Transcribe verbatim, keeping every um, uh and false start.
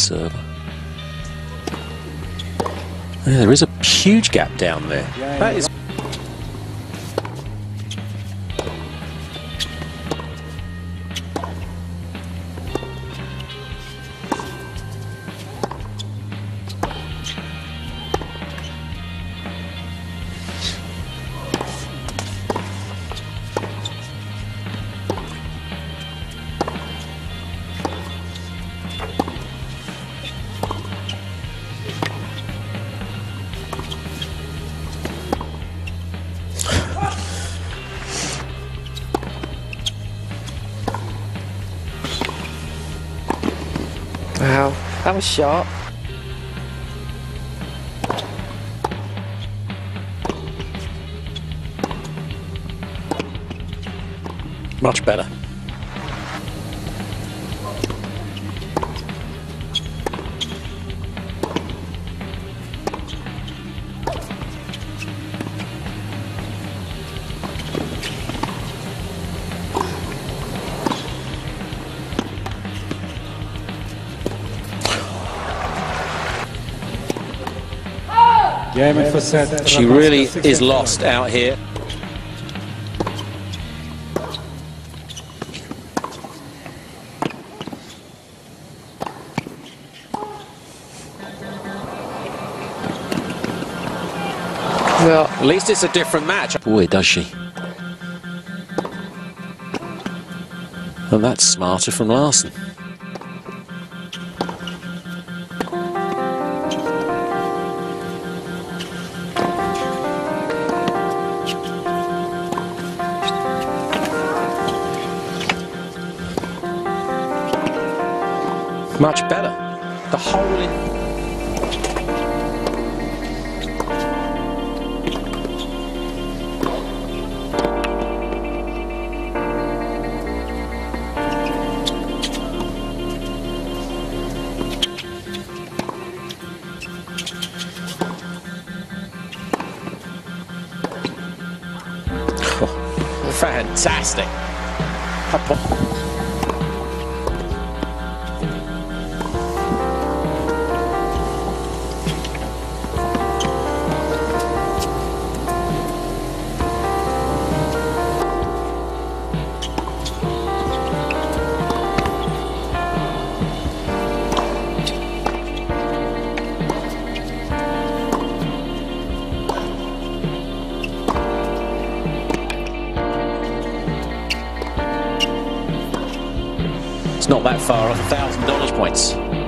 server. Yeah, there is a huge gap down there. That is. Wow, that was sharp. Much better. She really is lost out here. Well, at least it's a different match. Boy, does she. And that's smarter from Larson. Much better. The hole in... Oh, fantastic. It's not that far off a thousand dollars points.